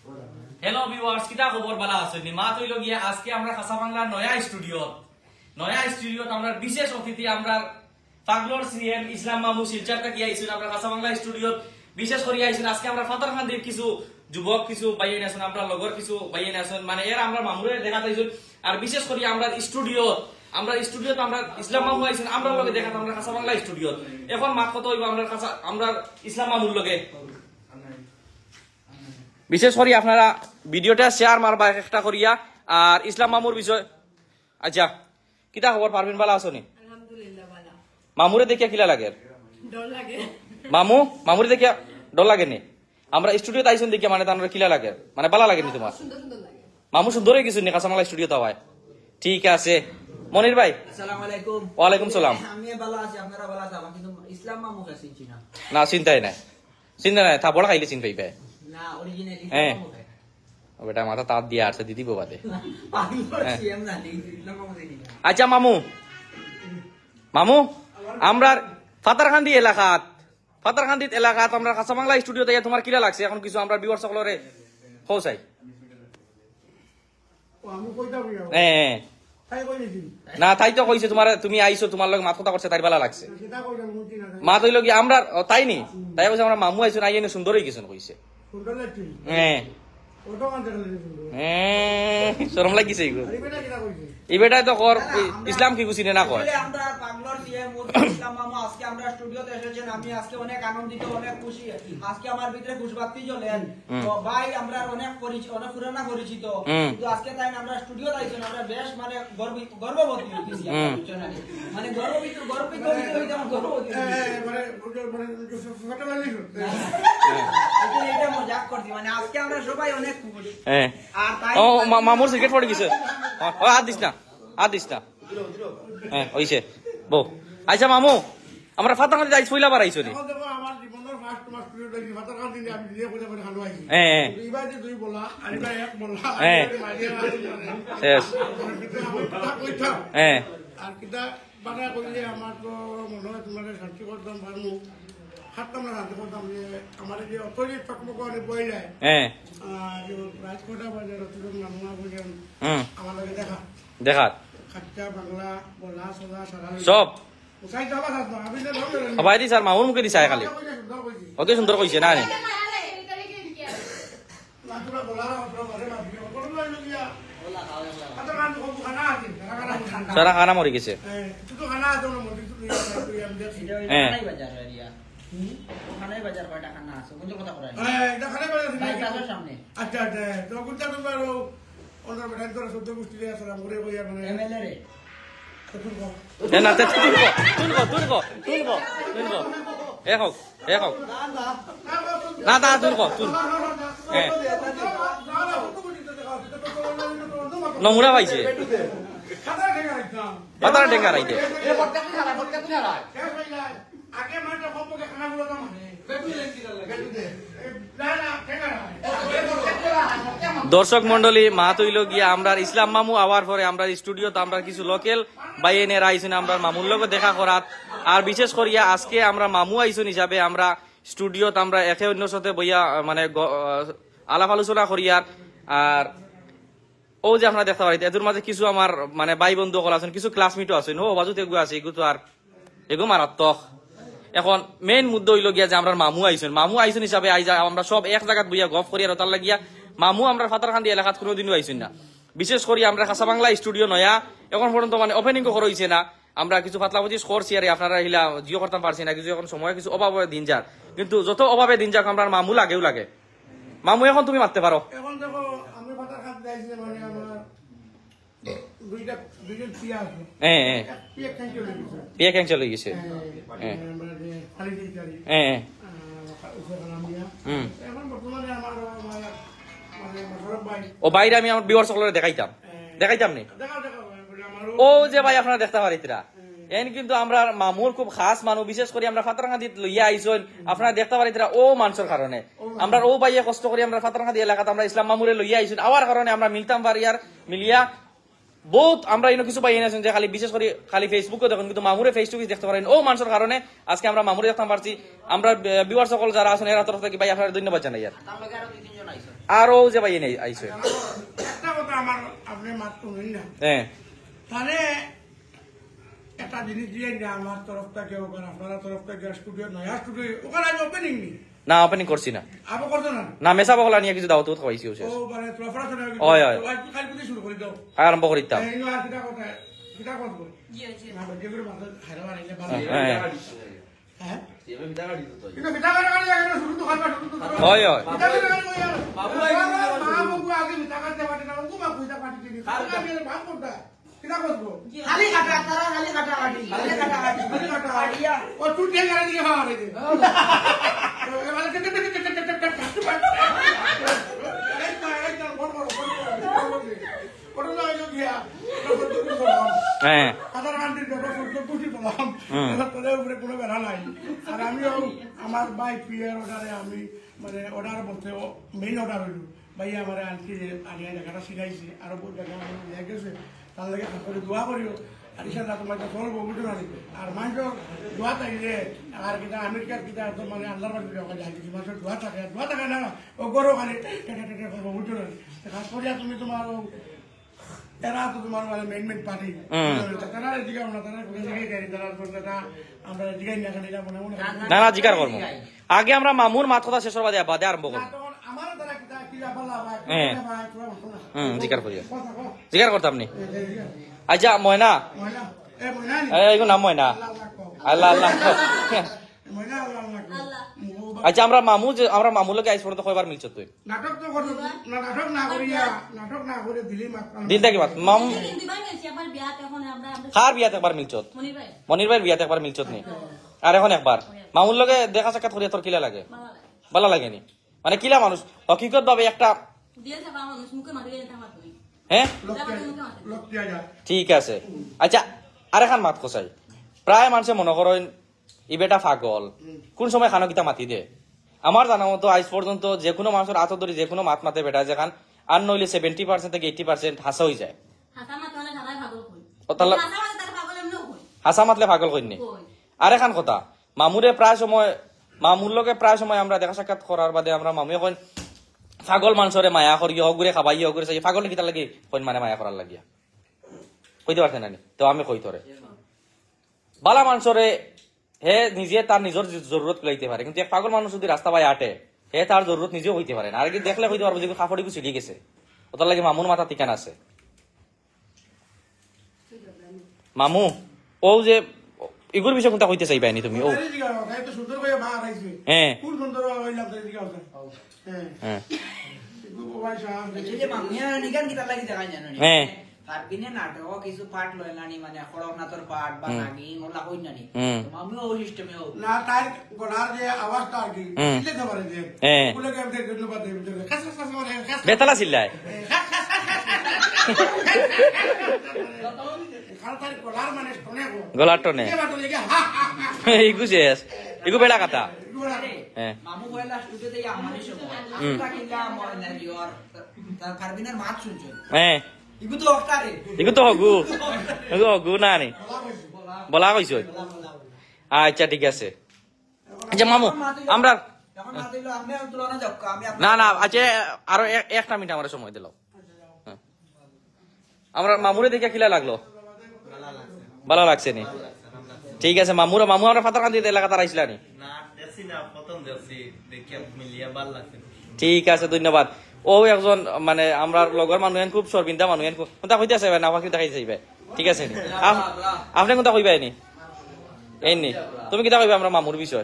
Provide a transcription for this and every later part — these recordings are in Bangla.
হ্যালো ভিউয়ার্স, কিটা খবর বালা আছেন? মা তৈল গিয়া আজকে আমরা খাসা বাংলা নয়া স্টুডিও আমরা বিশেষ অতিথি আমরা পাগলর সিএম ইসলাম মামু শিলচরটা গিয়া আইছেন আমরা খাসা বাংলা স্টুডিও বিশেষ করে আইছেন। আজকে আমরা ফাতারখান্দির কিছু যুবক কিছু বাইয়ে আছেন, আমরা লগর কিছু বাইয়ে আছেন, মানে এর আমরা মামুরে দেখা পাইছেন। আর বিশেষ করে আমরা স্টুডিওতে আমরা ইসলাম মামু আইছেন, আমরা লগে দেখা আমরা খাসা বাংলা স্টুডিও। এখন মাত কত হইব আমরা ইসলাম মামুর লগে। বিশেষ করে আপনারা ভিডিওটা শেয়ার মারবা একটা করিয়া। আর ইসলাম মামুর বিষয় আচ্ছা কিতা খবর? পারভিন বালা আসনি? আলহামদুলিল্লাহ ভালো। মামুরে দেখিয়া কিলা লাগে? ডর লাগে। মামুরে দেখিয়া ডর লাগে নি? আমরা স্টুডিওতে আইসন দেখিয়া মানে তার কিলা লাগে, মানে বালা লাগে নি তোমার? সুন্দর সুন্দর লাগে। মামু সুন্দর হয়ে গেছেন নি কাঁচামালা স্টুডিওতে হয়? ঠিক আছে মনির ভাই। আসসালামু আলাইকুম। ওয়ালাইকুম সালাম। আমি ভালো আছি, আপনারা ভালো আছেন? কিন্তু ইসলাম মামু কাছে চিনা না চিন্তা নাই থা বড় খাইলে চিন পাইবে না, অরিজিনাল হ্যাঁ। ইসলাম মামু খায়। বেটা মাথা তাঁত দিয়ে আসছে দিদি বাদে। পাগল সিএম না, ইসলাম মামু চিনি না। আচ্ছা মামু আমরা ফাতারখান্দিত এলাকাত আমরা কাঁচা বাংলা স্টুডিওতে তোমার কিরা লাগছে? এখন কিছু আমরা বিওয়ার সকলরে হৌসাই হ্যাঁ না তাই তো কইছে তোমার, তুমি আইছো তোমার লগে মাত কথা করছে তাই বেলা লাগছে। মা তৈল কি আমরা তাই নি তাই কইছে আমরা মামু আইছো আইয়ে সুন্দর হয়ে গেছেন কইছে। হ্যাঁ শরম লাগিছে এই বেটাই তো কর ইসলাম কি গুছিনে না কয়। আমরা পাগলর সিএম ইসলাম মামু আজকে আমরা স্টুডিওতে এসেছেন, আমি আজকে অনেক আনন্দিত, অনেক খুশি। আজকে আমার ভিতরে খুশবাতি জ্বলেন। তো ভাই আমরা অনেক পুরানা পরিচিত, কিন্তু আজকে তাই আমরা স্টুডিওতে আইছেন, আমরা বেশ মানে গর্ববোধ হইতেছি। মানে গর্বিত হইতে আমার গর্ববোধ এটা মজাক করছি, মানে আজকে আমরা সবাই অনেক খুশি। আর তাই ও মামুর সিগারেট পড়ে গেছে। হাত দিস না হ্যাঁ হইছে বউ। আচ্ছা মামু আমরা ফাতারখান্দি যাই ফইলা বার আইছো নি? হ্যাঁ দেখাত সব সবাই দিস আর মামুর মুখে দিছে খালি অত সুন্দর কইছে না নি? সারা খানা মরে গেছে। নমুনা পাইছে বাতারা টেঙ্গা রাইতে দর্শক মন্ডলী মা তৈল গিয়া আমরা ইসলাম মামু আওয়ার পরে আমরা স্টুডিওতে আমরা কিছু লোকেল বাইয়েনের আইসুন আমরা মামুর লগে দেখা করাত। আর বিশেষ করিয়া আজকে আমরা মামু আইসুন হিসাবে আমরা স্টুডিওতে আমরা একে অন্যর সাথে বইয়া মানে আলাপ আলোচনা করিয়ার। আর ও যে আপনারা দেখতে পারেন এদের মাঝে কিছু আমার মানে ভাই বন্ধু সকল আছেন, কিছু ক্লাসমেটও আছেন, ও বাজুতে এগু আছে এগু তো আর এগু মারাত্মক। এখন মেইন মুদ্দা হইল গিয়া যে আমরা মামু আইসুন হিসাবে আমরা সব এক জায়গাত বইয়া গপ করিয়া তার লাগিয়া মামু আমরা ফাতারখান্দি এলাকাত কোনোদিনও আইসুন না। বিশেষ করে আমরা কাঁচা বাংলা স্টুডিও নয়া এখন পর্যন্ত মানে ওপেনিং করেছে না, আমরা কিছু পাতলাবাজি করছি আর আপনারা হিলা জিও করতে পারছি না, কিছু এখন সময় কিছু অভাবে দিন যার, কিন্তু যত অভাবে দিন যাক আমরা মামু লাগেও লাগে। মামু এখন তুমি মারতে পারো। এখন দেখো আমি ফাতারখান্দি আইছি মানে আমার দুইজন পিয়া আছে। পিয়া ক্যান্সেল হয়ে গেছে। ও বাইরে আমি আমার বিওর সকলের দেখাইতাম নি ও যে ভাই আপনারা দেখতে পারিতরা এন কিন্তু আমরা মামুর খুব খাস মানুষ, বিশেষ করে আমরা ফাতারখান্দিত লইয়া আইসন আপনারা দেখতে পারিতরা ও মানুষের কারণে আমরা ও ভাইয়ে কষ্ট করি আমরা ফাতারখান্দি এলাকাতে আমরা ইসলাম মামুরে লইয়া আইসন আওয়ার কারণে আমরা মিলতাম পারি আর মিলিয়া বহুত আমরা ইনো কিছু পাই এনেছেন যে খালি বিশেষ করে খালি ফেসবুকে দেখুন কিন্তু মামুরে ফেস টু ফেস দেখতে পারেন ও মানুষের কারণে আজকে আমরা মামুরে দেখতে পারছি আমরা ভিউয়ার সকল যারা আছেন এরা তরফ থেকে ভাই আপনার ধন্যবাদ জানাই আর তার লগে আরো 2-3 জন আইছে আর ও যে ভাই এনে আইছে একটা কথা আমার আপনি মাত শুনুন না হ্যাঁ তাহলে একটা জিনিস দিয়ে না আমার তরফ থেকে ওখানে আপনারা তরফ থেকে স্টুডিও নয়া স্টুডিও ওখানে আমি ওপেনিং নি না ওপেনিং করছি না আবার করতো না না মেসা বকলা নিয়ে কিছু দাও তো খাইছি ও শেষ ও মানে তোরা শুনে ওই, ওই। কাল পুলিশ শুরু করে দাও আরম্ভ করিতাম এই আর কিটা কথা কিটা করব জি জি না যে করে মাথা হারবা আইলে ভালো হ্যাঁ হ্যাঁ কিন্তু বিটা করে গাড়ি লাগে শুরু তো খাবা শুরু তো হয় হয় বিটা করে গাড়ি বাবু আই বাবু আগে বিটা করতে পারে না ও বাবু বিটা পাটি দিবি আমি বাপ করতা কিটা করব খালি কাটা তারা খালি কাটা কাটি খালি কাটা কাটি খালি কাটা কাটিয়া ও তুই ঠেং গাড়ি দিয়ে খাওয়া রে এবারে হ্যাঁ আর আমিও আমার বাই পিয়ার অর্ডারে আমি মানে অর্ডার বলতে মেইন অর্ডার হইল ভাই আমার আনকি আনিয়া জায়গাটা শিখাইছে আরো বহুত জায়গা নিয়ে গেছে তার লাগে করে দোয়া করিও আর ইশারা তোমার চলবো বুঝতে পারি আর মানুষের দোয়া থাকলে আর কিনা আমেরিকার কিনা তো মানে আল্লাহ মানুষের দোয়া থাকে না ও গরো খালি করবো বুঝতে পারি খাস করিয়া তুমি তোমার এরা তো তোমার মানে মেন পার্টি তারা জিজ্ঞাসা না তারা জিজ্ঞাসা তারা আমরা জিজ্ঞাসা না খালি মনে মনে না না জিকার করবো আগে আমরা মামুর মাত কথা শেষ হওয়া বাদে আরম্ভ করবো আমার তারা কিতা কিলা বলা হ্যাঁ। ভাই জিকার করিয়া জিকার করতাম নি আচ্ছা ময়না ময়না এ ময়না নি এইগো নাম ময়না আল্লাহ আল্লাহ ময়না আল্লাহ আচ্ছা আমরা মামুর লোকে আইস পর্যন্ত কয়বার মিলছ তুই নাটক তো করো নাটক না করে দিলি মাত্র দিন থাকি মাত মাম কিন্তু ভাই গেছি আমার বিয়াতে এখন আমরা কার বিয়াতে একবার মিলছ মনির ভাই মনির ভাইয়ের বিয়াতে একবার মিলছ নি আর এখন একবার মামুর লোকে দেখা সাক্ষাৎ করিয়া তোর কিলা লাগে ভালো লাগে ভালো লাগেনি মানে কিলা মানুষ হকিকত ভাবে একটা দিয়ে থাকা মানুষ মুখে মারি গেলে থাকা তুমি হ্যাঁ লোক দিয়া যায় ঠিক আছে আচ্ছা আর এখন মাত কসাই প্রায় মানুষে মনে করেন ই বেটা পাগল কোন সময় খানো কিতা মাতি দে আমার জানা মতো আজ পর্যন্ত যে কোনো মানুষের আত ধরি যে কোনো মাত মাতে বেটা যেখান আর নইলে 70% থেকে 80% হাসা হয়ে যায় হাসা মাত মানে ঢালাই ভাগল কই ও তাহলে হাসা মানে তার ভাগল এমনও কই হাসা মাতলে পাগল কইনি কই আর এখন কথা মামুরে প্রায় সময় মামুর লোকে প্রায় সময় আমরা দেখা সাক্ষাৎ করার বাদে আমরা মামু এখন পাগল মানুষরে মায়া করি হগুরে খাবাই হগুরে চাই পাগল কিতা লাগে কইন মানে মায়া করার লাগিয়া কইতে পারছেন না তো আমি কই তোরে বালা মানুষরে হে নিজে তার নিজের জরুরত লাইতে পারে কিন্তু এক পাগল মানুষ যদি রাস্তা পায় আটে হে তার জরুরত নিজেও হইতে পারে না আর কি দেখলে হইতে পারবো যে কাপড় কিছু ছিড়ে গেছে ওটার লাগে মামুর মাথা ঠিকানা আছে মামু ও যে এগুর বিষয় কোনটা হইতে চাইবানি তুমি ও তো সুন্দর করে মা রাইছে হ্যাঁ কোন সুন্দর হইলাম তাই জিজ্ঞাসা হ্যাঁ হ্যাঁ ভাই সাহেব এই যে মামিয়া নিগান কি তার লাগি দেখা যায় না হ্যাঁ ফারবিনে নাটক কিছু পাঠ লইলানি মানে খড়গনাথর পাঠ বা নাগিন ওলা হই নানি মামিও ওই সিস্টেমে হোক না তার গলার যে আওয়াজটা আর কি দিতে পারে যে হ্যাঁ। বলে কে আমাদের ধন্যবাদ দেব খাস খাস মানে খাস বেতালা চিল্লায় খাল তার গলার মানে শুনে গো গলার টনে কে বাতো লেগে হা হা ইগু শেষ ইগু বেড়া কাটা আরে হ্যাঁ মামু বয়লা স্টুডিওতে আমারই সময় আমরা কিলা মনে লিওর তার ফারবিনের মাত শুনছো হ্যাঁ ইগু তো অক্টারে ইগু তো হগু না নি বলা কইছ আচ্ছা ঠিক আছে আচ্ছা মামু আমরা এখন না দিলো আপনি তুলনা যাও আমি না না আচ্ছা আরো একটা মিনিট আমার সময় দিলাম আমরা মামুরে দেখে কিলা লাগলো ভালো লাগছে নি ঠিক আছে মামু আমরা ফাতার কান্দি এলাকা তারা আইসলা নি ঠিক আছে ধন্যবাদ ও একজন মানে আমরা লগর মানুষ খুব সরবিন্দা মানুষ কোনটা কইতে আছে না আমাকে দেখাই যাইবে ঠিক আছে নি আপনি কোনটা কইবাই নি এই নি তুমি কিতা কইবা আমরা মামুর বিষয়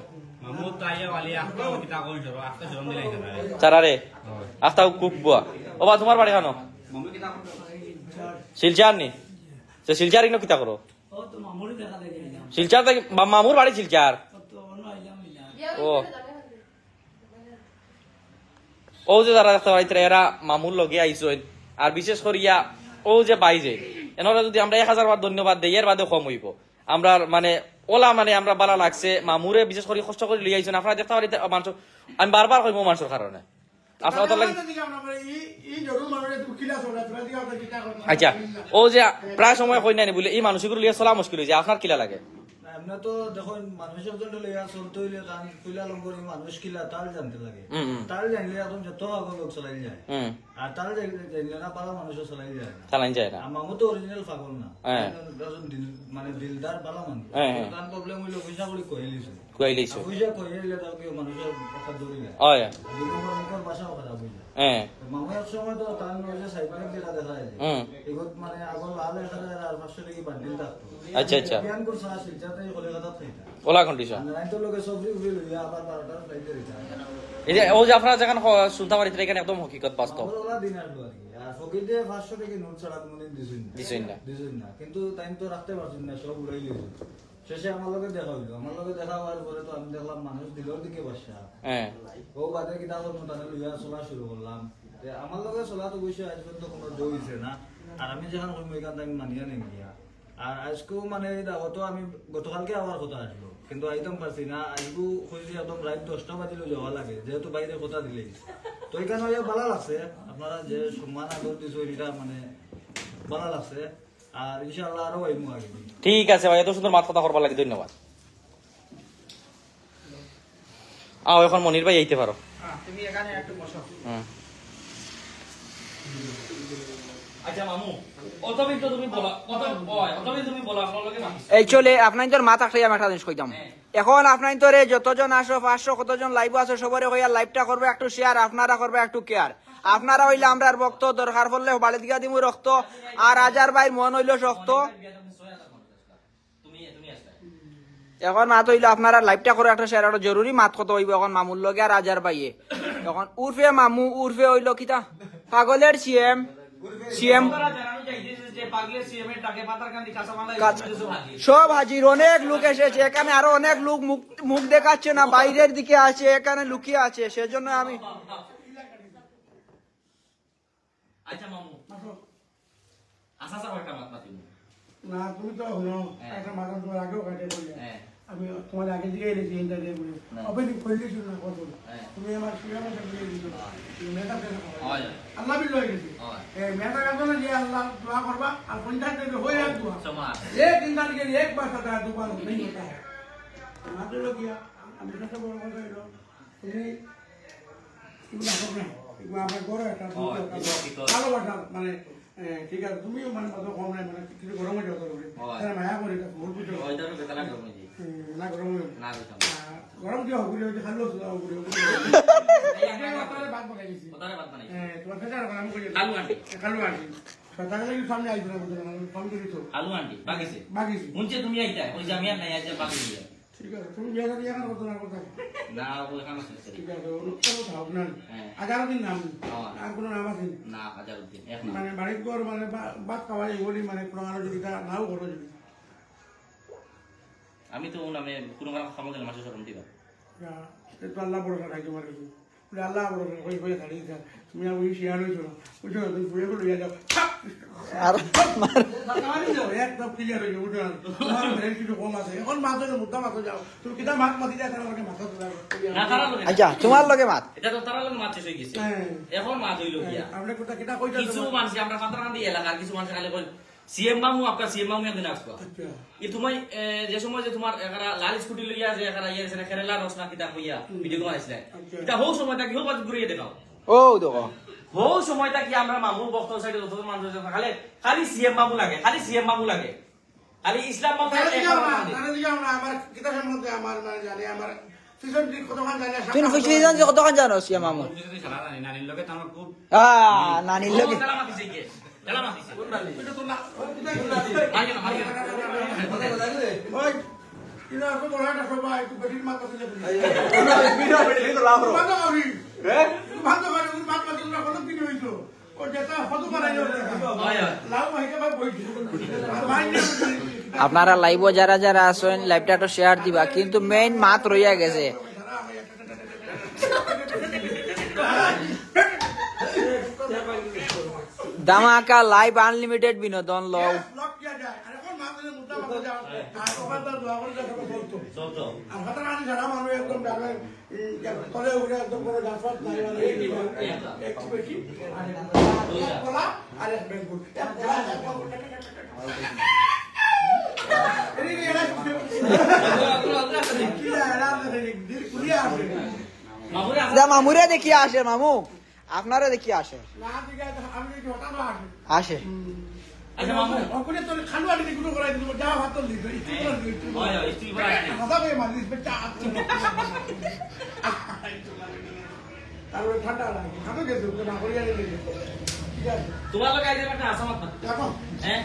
চারারে আস্তা কুক বুয়া ও বা তোমার বাড়ি খানো শিলচার নি তো শিলচার ইনো কিতা করো শিলচার মামুর বাড়ি শিলচার ও ও যে যারা রাস্তা বাড়িতে এরা মামুর লগে আইসই আর বিশেষ করিয়া ও যে বাইজে এনারা যদি আমরা 1000 বার ধন্যবাদ দেই এর বাদে কম হইব আমরা মানে ওলা মানে আমরা বালা লাগছে মামুরে বিশেষ করে কষ্ট করে লিয়ে আইছেন আপনারা দেখতে পারি মানুষ আমি বারবার কইব মানুষের কারণে আপনার অত লাগে জরুর মানুষের দুঃখিলা চলে তোরা দিকে আমরা চিন্তা করি আচ্ছা ও যে প্রায় সময় কই নাই বলে এই মানুষগুলো লিয়ে চলা মুশকিল হয়েছে আপনার কিলা লাগে আমরা তো দেখুন মানুষের জন্য লইয়া চলতে হইলে কান কইলা লম্বরি মানুষ কিলা তাল জানতে লাগে তাল জানলে এখন যত আগল লোক চলাই যায় আর তাল জানলে না পালা মানুষও চলাই যায় না চালান যায় না আমার মতো অরিজিনাল পাগল না মানে দিলদার পালা মানুষ কান প্রবলেম হইলো পয়সা করি কইলিছো কইলিছো পয়সা কইলে তাও কি মানুষের কথা দৌড়ি যায় ওই মুখের ভাষাও খারাপ হয়ে যায় মামার সময় তো তার নজরে সাইকেল যেটা দেখা যায় এগুলো মানে আগল লাল দেখা যায় আর 500 টাকা বান্ডিল থাকতো আচ্ছা আচ্ছা জ্ঞান করছ না শিলচাতে কলকাতা থাইতা ওলা কন্ডিশন নাই তো লোকে সবরি উড়ে লইয়া আবার 12টার ফ্লাইটে রিটা এই যে ও যে আপনারা যখন সুলতানবাড়িতে এখানে একদম হকিকত বাস্তব ওলা দিন আসলো আর কি আর ফকিতে 500 টাকা নোট ছাড়া কোনদিন দিছুন না কিন্তু টাইম তো রাখতে পারছেন না সব উড়াই লিয়েছে শেষে আমার লগে দেখা হইলো আমার লগে দেখা হওয়ার পরে তো আমি দেখলাম মানুষ দিলর দিকে বসা ও বাদে কিতা করবো তাহলে লইয়া চলা শুরু করলাম আমার লগে চলা তো বসে আজ পর্যন্ত কোনো দৌড়িছে না আর আমি যেখানে কইম এখান আমি মানিয়া নেই গিয়া আর আজকেও মানে তো আমি গতকালকে আবার কথা আসলো কিন্তু আইতাম পারছি না আজকু খুঁজছি একদম রাত 10টা বাজিলে যাওয়া লাগে যেহেতু বাইরে কথা দিলেই তো এখানে ভালো লাগছে আপনারা যে সম্মান আদর দিছো এটা মানে ভালো লাগছে আর ইনশাআল্লাহ আরো আইমু আগে ঠিক আছে ভাই এত সুন্দর মাত কথা করবার লাগে ধন্যবাদ এখন মনির ভাই আইতে পারো তুমি এখানে একটু বসো আচ্ছা মামু অতবিন তো তুমি বলা অতবিন তুমি বলা আপনার লগে মামু একচুয়ালি আপনাদের মাথা খাইয়া একটা জিনিস কইতাম এখন আপনাদের যতজন আসো 500 কতজন লাইভ আছে সবারে কইয়া লাইভটা করবে একটু শেয়ার আপনারা করবে একটু কেয়ার আপনারা হইলে আমরার ভক্ত দরকার পড়লে বাড়ি দিকা দিমু রক্ত আর হাজার ভাই মন হইলো শক্ত এখন মাত হইলো আপনারা লাইভটা করে একটা শেয়ার একটা জরুরি মাত কত হইব এখন মামুর লগে আর হাজার ভাইয়ে এখন উর্ফে মামু উর্ফে হইলো কিতা পাগলের সিএম সব হাজির অনেক লোক এসেছে এখানে আরো অনেক লোক মুখ দেখাচ্ছে না বাইরের দিকে আছে এখানে লুকিয়ে আছে সেজন্য আমি না তুমি তো হলো একটা মাথা তোমার আগেও কাটে বলি আমি তোমার আগে দিকে এনেছি ইন্টারভিউ বলি ওপেনিং করলি শুরু না করবো তুমি আমার শিখানো দিয়ে দিছো মেটা কেন আল্লাহ বিল হয়ে গেছে মেটা কাজ না যে আল্লাহ দোয়া করবা আর কোনটা থেকে হয়ে যাবে দোয়া এক দিন থেকে এক বার সাথে দুবার नहीं होता है মাত্র গিয়া আমি কথা বড় কথা হলো তুমি এগুলো হবে এগুলো আমার বড় একটা ভালোবাসা মানে ঠিক আছে তুমিও মানে কত কম নাই মানে কিছু গরম হয়ে যাবে তাহলে মায়া করে এটা ভুল বুঝো না গরম না গরম কি হবে যে খালো হবে বাদ বানাই দিছি তোমার ফেটার আমি কই খালু আন্টি সকালে কি সামনে আইছো না বুঝো না ফোন করিছো আলু আন্টি বাগিছে বাগিছি তুমি আইতা ওই জামিয়া নাই আজ বাগিছে ঠিক আছে তুমি বিয়ে করে এখন কত না কথা না ও এখানে আছে ঠিক আছে অনুষ্ঠিত ভাব না আজারউদ্দিন নাম আর কোনো নাম আছে না আজারউদ্দিন এক মানে বাড়ির ঘর মানে বাদ খাওয়াই বলি মানে কোনো আলো যদি নাও করো যদি আমি তো নামে কোনো কারণ খামো গেলে মাসে শরম দিবা তো আল্লাহ বড় খাই তোমার কাছে বলে আল্লাহ বড় কই কই ছাড়ি দিছা তুমি আর ওই শেয়ার হইছো বুঝছো তুমি বুড়ে বলে যাও আর মারি দাও একদম ক্লিয়ার হয়ে উঠো তোমার ব্রেন কিছু কম আছে এখন মাথা মুদ্দা মাথা যাও তুমি কিটা মাত মাতি যায় আমাকে মাথা দাও না তারা লগে আচ্ছা তোমার লগে মাত এটা তো তারা লগে মাছ শেষ হয়ে গেছে এখন মাছ হইলো গিয়া আমরা কোটা কিটা কইতা কিছু মানুষ আমরা ফাতারান্দি এলাকার কিছু মানুষ খালি কই সিএম মামু আপনার সিএম মামু একদিন আসবা ই তুমি যে সময় যে তোমার একারা লাল স্কুটি লইয়া যে একারা ইয়ে আছে কেরালা রসনা কিতা কইয়া ভিডিও বানাইছিলেন এটা হো সময়টা কি হো বাদ ঘুরিয়ে দেখাও ও দেখো হো সময়টা কি আমরা মামুর বক্তব্য সাইডে যত মানুষ আছে খালি সিএম মামু লাগে খালি খালি ইসলাম মামু আমার কিতা সম্বন্ধে আমার মানে জানি আমার সিজন ঠিক কতখান জানি তুই ফুসলি জান যে কতখান জানো সিএম মামু নানির লগে তো আমার খুব নানির লগে তালা মাতিছে কি তালা মাতিছে কোন নানি এটা তো না ওই কিনা তো বড় একটা সবাই একটু বেটির মাথা তুলে ভিডিও বেটি তো লাভ ভালো করি ভালো করে ওই মাথা তুলে কত দিন হইছো ও যেটা কত বানাই লাভ হইতে ভাই বইছি আপনারা লাইভও যারা যারা আছেন লাইভটা তো শেয়ার দিবা কিন্তু মেইন মাত রইয়া গেছে ধামাকা লাইভ আনলিমিটেড বিনোদন লও আর হাতার কাছে যারা মানুষ একদম ডাকে তলে উঠে একদম কোনো গাছপাত নাই মানে এক বেশি এক কলা আর এক বেগুন এক কলা এক বেগুন মামুরে দেখি আসে মামু আপনারা দেখি আসে আসে আচ্ছা মামু ঠান্ডা লাগে খাতো গেছে তোমার লোক আইলে একটা আসামাত না হ্যাঁ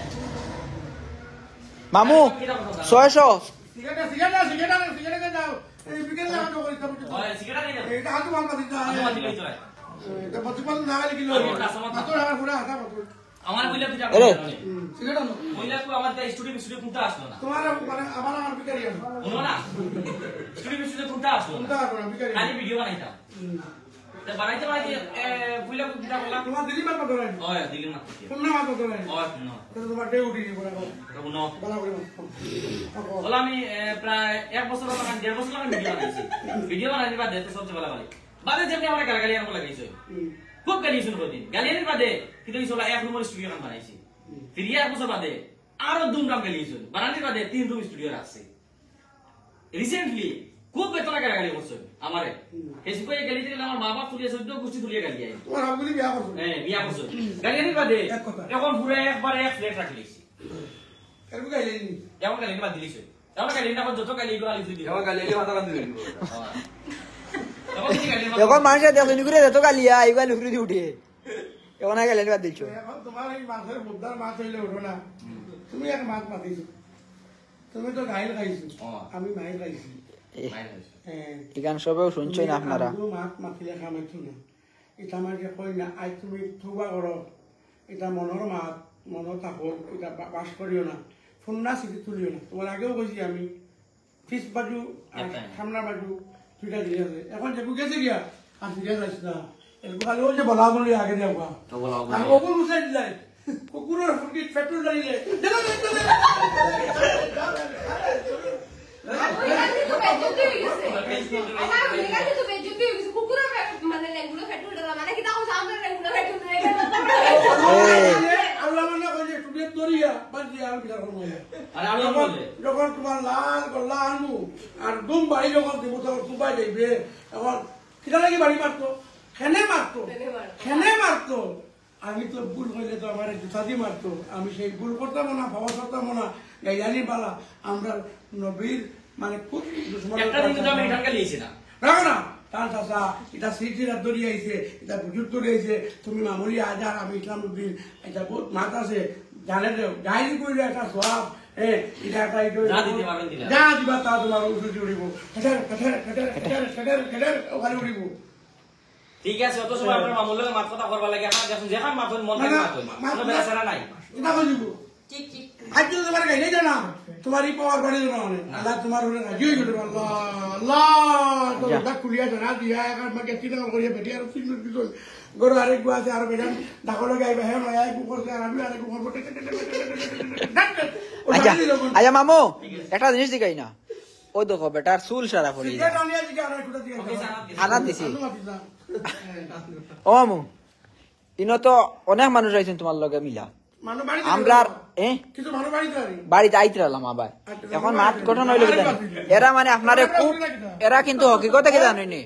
মামু 600 সিগারেট দাও এই বিকেল লাগা তো করি ওই সিগারেট নিয়ে যাও এটা হাতু মামা দিতা তোমার দিলেই তো এটা বচপন না গেলে কিলো হাতু লাগা পুরা হাতা বচপন আমার কইলা তুই যাবে সিগারেট আনো কইলা তো আমার স্টুডিও কোনটা আসলো না তোমার মানে আমার বিকারি আনো শুনো না স্টুডিও কোনটা আসলো না কোনটা আনো বিকারি খালি ভিডিও বানাইতাম তে বানাইতে কইলা কোনটা বলা তোমার দিলি মা কত রাই ওই দিগিন না কোন না মা কত রাই ওই না তো তোমার ডে উঠি বলা রবুনো বলা করে বলা আমি প্রায় 1 বছর বা 1.5 বছর লাগে ভিডিও বানাইতে বাদে তো সবচেয়ে ভালো বাড়ি বাদে যেমনি আমার গালাগালি আনবো লাগাইছে খুব গালি শুনবো দিন গালিয়ানির বাদে কিন্তু এই সোলা 1 নম্বর স্টুডিও নাম বানাইছি ফিরিয়া 1 বছর বাদে আরো দুমদাম গালি শুন বানানির বাদে 3 রুম স্টুডিও রাখছি রিসেন্টলি খুব বেতন গালাগালি করছে আমারে এসে কই গালি দিলে আমার মা বাপ তুলিয়ে 14 গোষ্ঠী তুলিয়ে গালি আই তোমার হাবগুলি বিয়া করছো হ্যাঁ বিয়া করছে গালিয়ানির বাদে এখন পুরো একবারে এক ফ্লেট রাখলিছি এরকম গাইলে নি এমন গালি বাদ দিলিছে এমন গালি না যত গালি এগুলো আলি দিই এবার গালি মাথা বান্ধি দিল এখন মানুষের দেখুন করে যেত গালিয়া এইগুলা লুকরি দিয়ে উঠে এখন গেলেন বাদ দিচ্ছ এখন তোমার এই মাছের মুদ্রার মাছ হইলে ওঠো না তুমি এক মাছ মাতিছো তুমি তো গাইল খাইছো আমি মাইল খাইছি এখান সবেও শুনছেন আপনারা মাছ মাতিলে খামাইছো না এটা আমাকে কই না আজ তুমি থুবা করো এটা মনের মাছ মনত থাকো এটা বাস করিও না ফুন্না স্মৃতি তুলিও না তোমার আগেও কইছি আমি ফিস বাজু আর সামনা বাজু দুইটা জিনিস আছে এখন যেটুকু গেছে গিয়া আর জিজ্ঞেস যাইছ না এরকম খালি ওই যে বলা বলি আগে যাওয়া আর ওপর উঠাই দিলাই কুকুরের ফুটি পেট্রোল জ্বালিলে আল্লাহ মানে কইছে টুকে দরিয়া বাজিয়া আর বিচার করব আরে আমি বলে যখন তোমার লাল গল্লা আনু আর দুম বাড়ি যখন দিব তখন দুবাই যাইবে এখন কিটা লাগি বাড়ি মারতো খেনে মারতো আমি তো ভুল হইলে তো আমার জুতা দিয়ে মারতো আমি সেই ভুল করতাম না ভাবা করতাম না গাইলানি পালা আমরা নবীর মানে খুব একটা দিন তো আমি ঢাকা লিয়েছি না রাখো না তার চাষা এটা সিটিরা দড়ি আইছে এটা বুজুর দড়ি আইছে তুমি মামুলি আজার আমি ইসলাম উদ্দিন এটা বহুত মাছ আছে জানে গাইলি করলে একটা সব এটা একটা যা দিবা তা তোমার উঠে উড়িব ওখানে উড়িব ঠিক আছে অত সময় আপনার মামুর লগে মাত কথা করবা লাগে আমার যখন যেখান মাত মন থাকে মাত কোনো বেচারা নাই এটা কই দিব ঠিক ঠিক আজ তো তোমার গাইলে জানা তোমার এই পাওয়ার বাড়ি দেবো আল্লাহ তোমার হলে রাজি হয়ে গেল আল্লাহ আল্লাহ তো দাগ খুলিয়া জানা দিয়া এখন মাকে চিন্তা করিয়া বেটি আর চিন্তা কিছু গরু আরেক গু আছে আর বেজান ডাকলে গাইবা হ্যাঁ নয় এক করছে আর আমি আরেক করবো আচ্ছা আচ্ছা মামু একটা জিনিস দিকাই না ও দেখো বেটার চুল সারা পড়ি আনাত দিছি ও মামু ইনো তো অনেক মানুষ আইছেন তোমার লগে মিলা আমরা বাড়িতে আইতাম আবার এখন মাঠ গঠন হইল কি জানি এরা মানে আপনারে খুব এরা কিন্তু হকিকতে কি জানেনি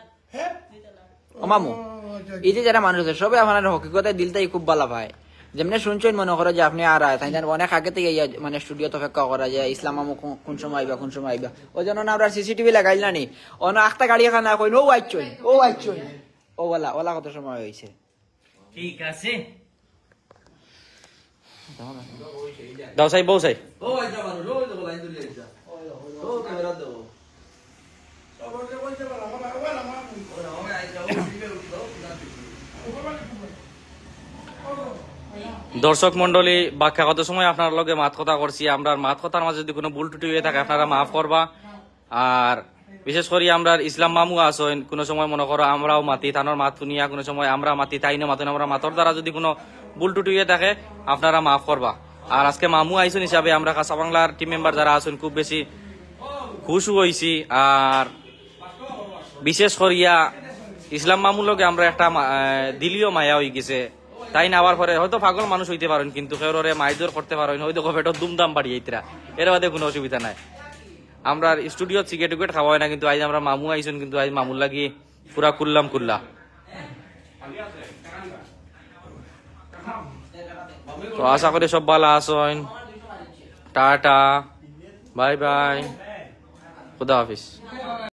ও মামু এই যে যারা মানুষ আছে সবাই আপনার হকিকতে দিলটাই খুব ভালো পায় যেমনি শুনছেন মনে করো যে আপনি আর তাই অনেক আগে থেকে মানে স্টুডিওতে অপেক্ষা করা যায় ইসলাম মামু কোন সময় আইবা ওই জন্য আমরা সিসিটিভি লাগাইল না নি অন্য আখটা গাড়ি খানা কইন ও আইছই ও ওলা কত সময় হয়েছে ঠিক আছে দাও সাই বউ সাই ও আইজা মারো রোজ দেবো লাইন ধরে আইজা ও ক্যামেরা দেবো দর্শক মন্ডলী বাক্যা কত সময় আপনার লগে মাত কথা করছি আমরা মাত কথার মাঝে যদি কোনো ভুল টুটি হয়ে থাকে আপনারা মাফ করবা আর বিশেষ করে আমরা ইসলাম মামু আসেন কোনো সময় মনে করো আমরাও মাতি থানোর মাত শুনিয়া কোনো সময় আমরা মাতি তাই না মাতুন আমরা মাতর দ্বারা যদি কোনো ভুল টুটি হয়ে থাকে আপনারা মাফ করবা আর আজকে মামু আইসুন হিসাবে আমরা কাঁচা বাংলার টিম মেম্বার যারা আছেন খুব বেশি খুশও হয়েছি। আর বিশেষ করিয়া ইসলাম মামুর লগে আমরা একটা দিলীয় মায়া হয়ে গেছে। তাই না আবার পরে হয়তো পাগল মানুষ হইতে পারেন, কিন্তু কেউরে মাইদর করতে পারেন, হয়তো পেটর দুমদাম বাড়িয়ে ইতরা, এর বাদে কোনো অসুবিধা নাই। আমরা স্টুডিও চিকেট টিকেট খাওয়া হয় না, কিন্তু আজ আমরা মামু আইসুন, কিন্তু আজ মামুর লাগি পুরা কুল্লাম কুল্লা। তো আশা করি সব ভালো আসেন। টাটা, বাই বাই, খুদা হাফিজ।